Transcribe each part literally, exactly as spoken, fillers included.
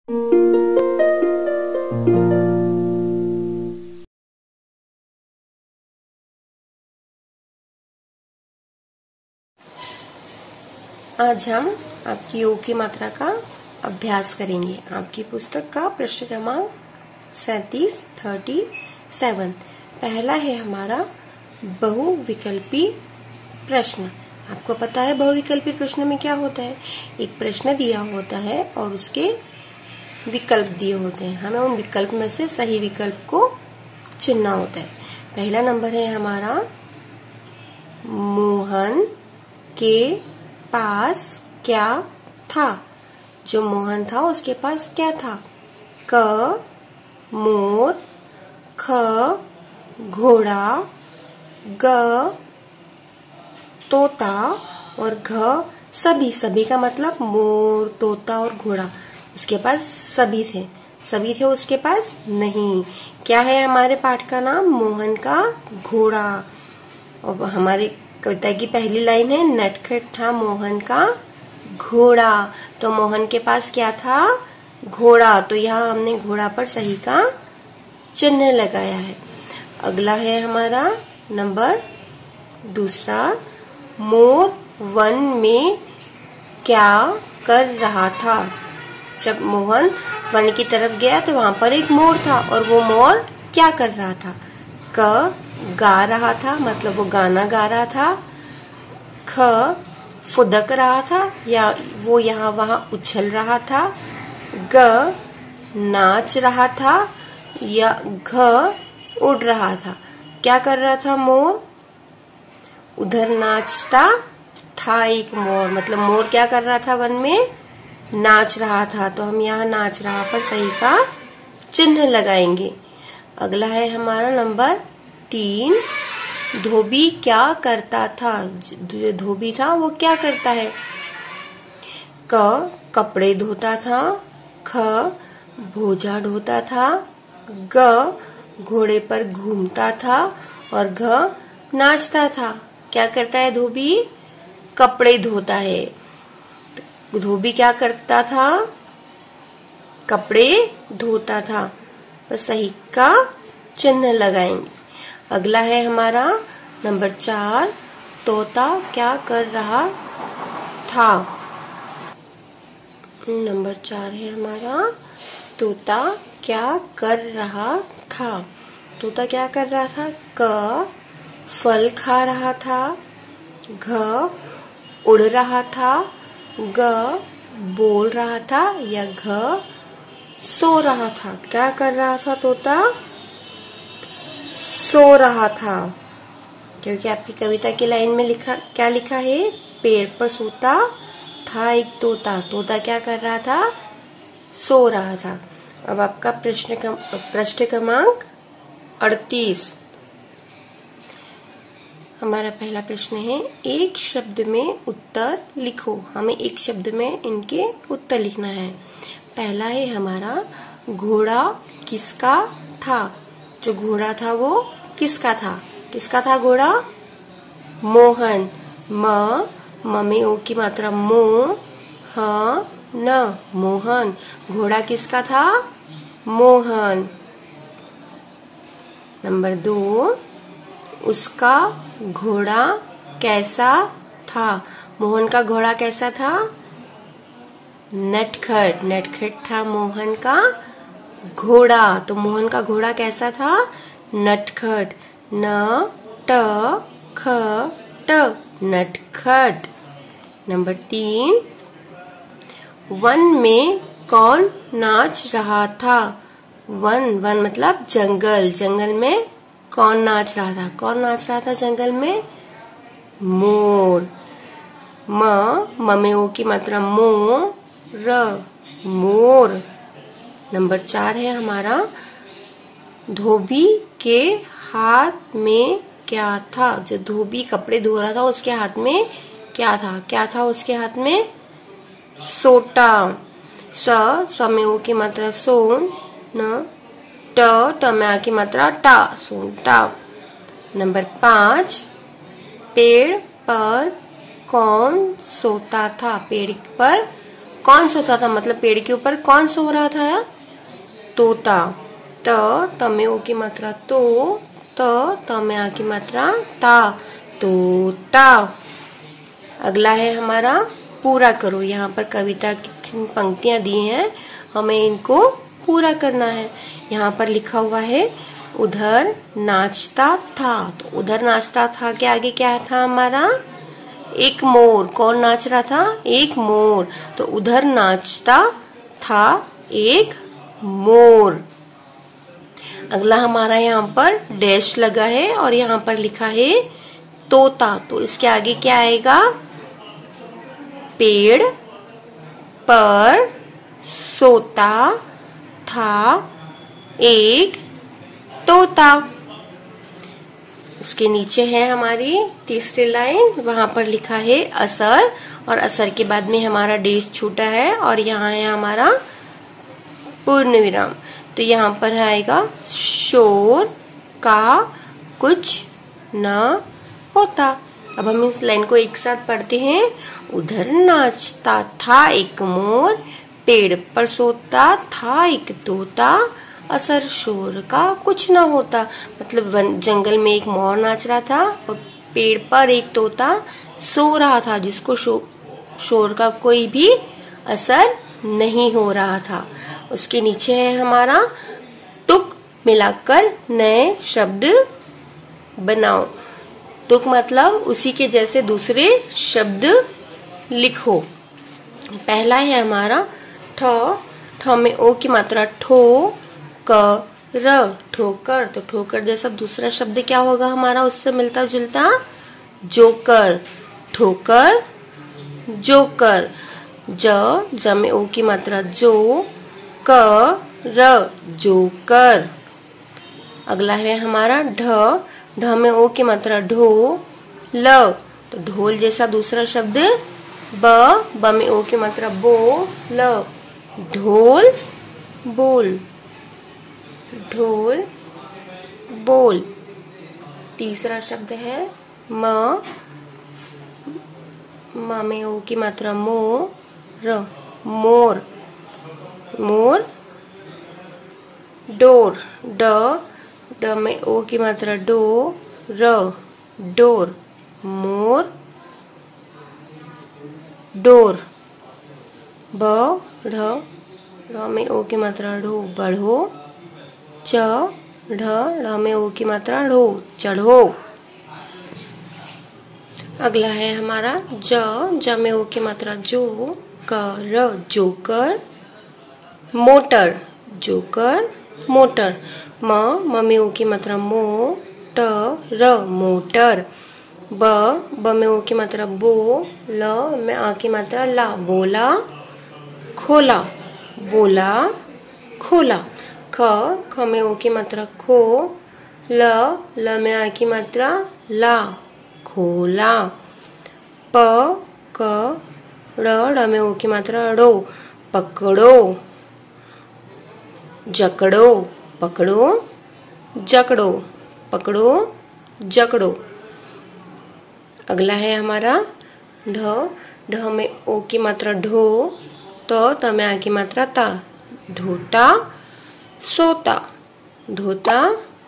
आज हम आपकी योग की मात्रा का अभ्यास करेंगे। आपकी पुस्तक का प्रश्न क्रमांक सैतीस थर्टी सेवन। पहला है हमारा बहुविकल्पी प्रश्न। आपको पता है बहुविकल्पी प्रश्न में क्या होता है? एक प्रश्न दिया होता है और उसके विकल्प दिए होते हैं, हमें उन विकल्प में से सही विकल्प को चुनना होता है। पहला नंबर है हमारा, मोहन के पास क्या था? जो मोहन था उसके पास क्या था? क मोर, ख घोड़ा, ग तोता और घ सभी। सभी का मतलब मोर, तोता और घोड़ा। उसके पास सभी थे। सभी थे उसके पास नहीं। क्या है हमारे पाठ का नाम? मोहन का घोड़ा। और हमारे कविता की पहली लाइन है, नटखट था मोहन का घोड़ा। तो मोहन के पास क्या था? घोड़ा। तो यहाँ हमने घोड़ा पर सही का चिन्ह लगाया है। अगला है हमारा नंबर दूसरा, मोर वन में क्या कर रहा था? जब मोहन वन की तरफ गया तो वहां पर एक मोर था और वो मोर क्या कर रहा था? क गा रहा था, मतलब वो गाना गा रहा था। ख फुदक रहा था या वो यहाँ वहां उछल रहा था। ग नाच रहा था या घ उड़ रहा था। क्या कर रहा था मोर? उधर नाचता था एक मोर, मतलब मोर क्या कर रहा था? वन में नाच रहा था। तो हम यहाँ नाच रहा पर सही का चिन्ह लगाएंगे। अगला है हमारा नंबर तीन, धोबी क्या करता था? जो धोबी था वो क्या करता है? क कपड़े धोता था, ख भोजा ढोता था, ग घोड़े पर घूमता था और घ नाचता था। क्या करता है धोबी? कपड़े धोता है। धोबी क्या करता था? कपड़े धोता था। तो सही का चिन्ह लगाएंगे। अगला है हमारा नंबर चार, तोता क्या कर रहा था? नंबर चार है हमारा, तोता क्या कर रहा था? तोता क्या कर रहा था? क फल खा रहा था, घ उड़ रहा था, ग बोल रहा था या घ सो रहा था। क्या कर रहा था तोता? सो रहा था। क्योंकि आपकी कविता की लाइन में लिखा क्या लिखा है? पेड़ पर सोता था एक तोता। तोता क्या कर रहा था? सो रहा था। अब आपका प्रश्न प्रश्न क्रमांक अड़तीस। हमारा पहला प्रश्न है, एक शब्द में उत्तर लिखो। हमें एक शब्द में इनके उत्तर लिखना है। पहला है हमारा, घोड़ा किसका था? जो घोड़ा था वो किसका था? किसका था घोड़ा? मोहन। म म में ओ की मात्रा मो, ह न मोहन। घोड़ा किसका था? मोहन। नंबर दो, उसका घोड़ा कैसा था? मोहन का घोड़ा कैसा था? नटखट। नटखट था मोहन का घोड़ा। तो मोहन का घोड़ा कैसा था? नटखट। न ट ख ट नटखट। नंबर तीन, वन में कौन नाच रहा था? वन वन मतलब जंगल। जंगल में कौन नाच रहा था? कौन नाच रहा था जंगल में? मोर। म म में ओ की मात्रा मो, र मोर। नंबर चार है हमारा, धोबी के हाथ में क्या था? जो धोबी कपड़े धो रहा था उसके हाथ में क्या था? क्या था उसके हाथ में? सोटा। स स में ओ की मात्रा सोन, न ट ट में आ की मात्रा टा, सोनटा। नंबर पांच, पेड़ पर कौन सोता था? पेड़ पर कौन सोता था, मतलब पेड़ के ऊपर कौन सो रहा था? तोता। त त में ओ की मात्रा तो, त त में आ की मात्रा ता, तोता। अगला है हमारा पूरा करो। यहाँ पर कविता की पंक्तियां दी हैं, हमें इनको पूरा करना है। यहाँ पर लिखा हुआ है उधर नाचता था, तो उधर नाचता था के आगे क्या था हमारा? एक मोर। कौन नाच रहा था? एक मोर। तो उधर नाचता था एक मोर। अगला हमारा यहाँ पर डैश लगा है और यहाँ पर लिखा है तोता, तो इसके आगे क्या आएगा? पेड़ पर सोता था एक तोता। उसके नीचे है हमारी तीसरी लाइन, वहां पर लिखा है असर, और असर के बाद में हमारा डेश छूटा है और यहाँ है हमारा पूर्ण विराम। तो यहाँ पर आएगा शोर का कुछ न होता। अब हम इस लाइन को एक साथ पढ़ते हैं। उधर नाचता था एक मोर, पेड़ पर सोता था एक तोता, असर शोर का कुछ ना होता। मतलब वन जंगल में एक मोर नाच रहा था और पेड़ पर एक तोता सो रहा था, जिसको शो, शोर का कोई भी असर नहीं हो रहा था। उसके नीचे है हमारा तुक मिलाकर नए शब्द बनाओ। तुक मतलब उसी के जैसे दूसरे शब्द लिखो। पहला है हमारा ठ। ठ में ओ की मात्रा ठो, क र, ठोकर। तो ठोकर जैसा दूसरा शब्द क्या होगा हमारा उससे मिलता जुलता? जोकर। ठोकर, जोकर। ज, ज में ओ की मात्रा जो, क र, जोकर। अगला है हमारा ढ। ढ में ओ की मात्रा ढो, ल, तो ढोल जैसा दूसरा शब्द ब। ब में ओ की मात्रा बो, ल, ढोल, बोल, ढोल, बोल। तीसरा शब्द है म। म में ओ की मात्रा मो, र, मोर, मोर, डोर। ड, ड में ओ की मात्रा डो, र, डोर, मोर, डोर। ब, ढ, ढ में ओ की मात्रा ढो, बढ़ो। च, ढ, ढ में ओ की मात्रा ढो, चढ़ो। अगला है हमारा ज। ज में ओ की मात्रा जो, क, र, जोकर, मोटर, जोकर, मोटर। म, म में ओ की मात्रा मो, ट, र, मोटर। ब, ब में ओ की मात्रा बो, ल में आ की मात्रा ला, बोला, खोला, बोला, खोला। ख, ख में ओ की मात्रा खो, ल, ल में आ की मात्रा ला, खोला। प, क, ड़, ड़ में ओ की मात्रा ड़ो, पकड़ो, जकड़ो, पकड़ो, जकड़ो, पकड़ो, जकड़ो। अगला है हमारा ढ। ढ में ओ की मात्रा ढो, तो त में आ की मात्रा ता, ढोता, सोता, ढोता,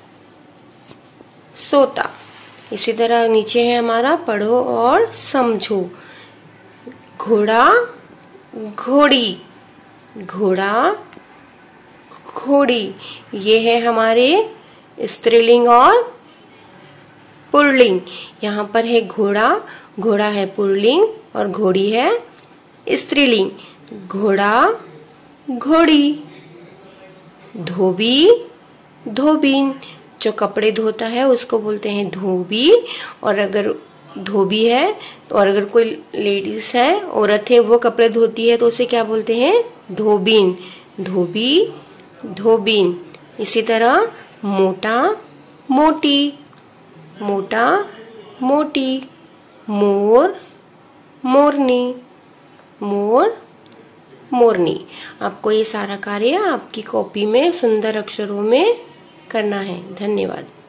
सोता। इसी तरह नीचे है हमारा पढ़ो और समझो। घोड़ा, घोड़ी, घोड़ा, घोड़ी। ये है हमारे स्त्रीलिंग और पुल्लिंग। यहाँ पर है घोड़ा, घोड़ा है पुल्लिंग और घोड़ी है स्त्रीलिंग। घोड़ा, घोड़ी। धोबी, धोबीन। जो कपड़े धोता है उसको बोलते हैं धोबी, और अगर धोबी है तो और अगर कोई लेडीज है, औरत है, वो कपड़े धोती है तो उसे क्या बोलते हैं? धोबीन। धोबी, धोबीन। इसी तरह मोटा, मोटी, मोटा, मोटी। मोर, मोरनी, मोर, मोरनी। आपको ये सारा कार्य आपकी कॉपी में सुंदर अक्षरों में करना है। धन्यवाद।